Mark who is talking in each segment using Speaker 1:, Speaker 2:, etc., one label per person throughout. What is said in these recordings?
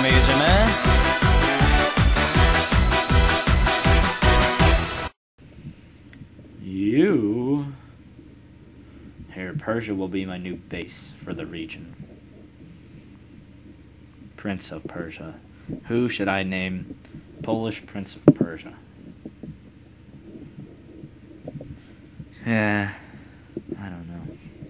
Speaker 1: You... Here, Persia will be my new base for the region. Prince of Persia. Who should I name Polish Prince of Persia? I don't know.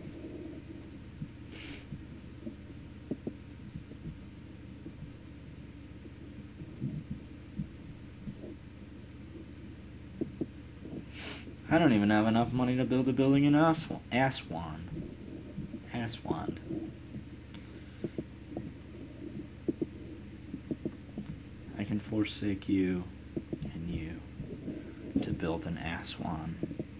Speaker 1: I don't even have enough money to build a building in Aswan. I can forsake you and you to build an Aswan.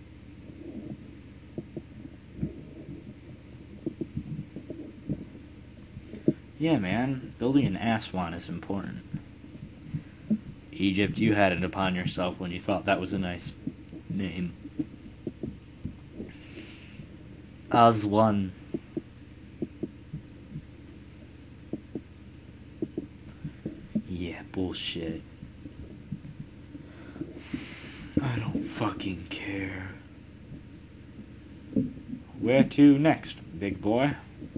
Speaker 1: Yeah, man, building an Aswan is important. Egypt, you had it upon yourself when you thought that was a nice name. Aswan. Yeah, bullshit. I don't fucking care. Where to next, big boy?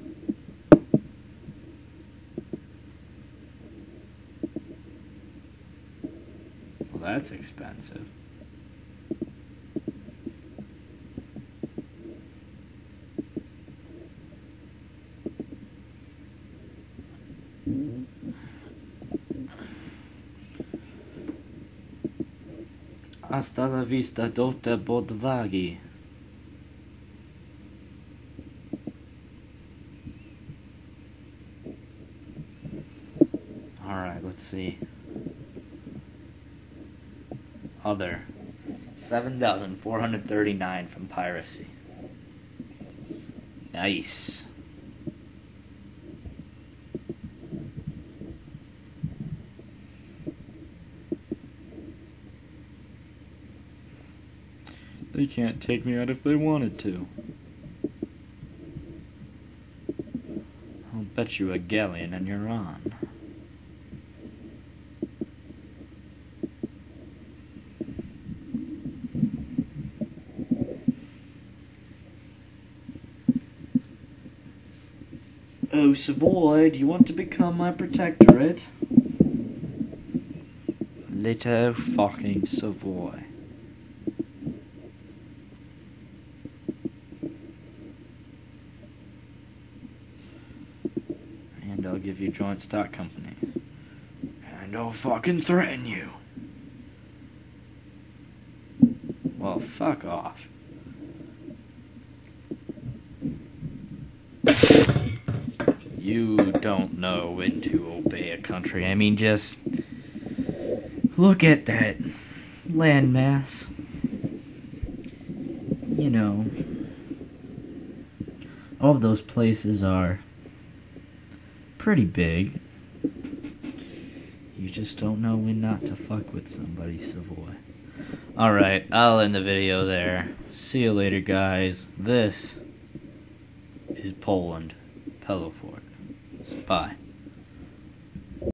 Speaker 1: Well, that's expensive. Hasta la vista, Dota Bodvagi. Alright, let's see. Other. 7,439 from piracy. Nice. They can't take me out if they wanted to. I'll bet you a galleon and you're on. Oh, Savoy, do you want to become my protectorate? Little fucking Savoy. And I'll give you joint stock company. And I'll fucking threaten you. Well, fuck off. You don't know when to obey a country. I mean, just look at that landmass. You know, all of those places are pretty big. You just don't know when not to fuck with somebody, Savoy. Alright, I'll end the video there. See you later, guys. This is Poland. Pellowfort. Bye.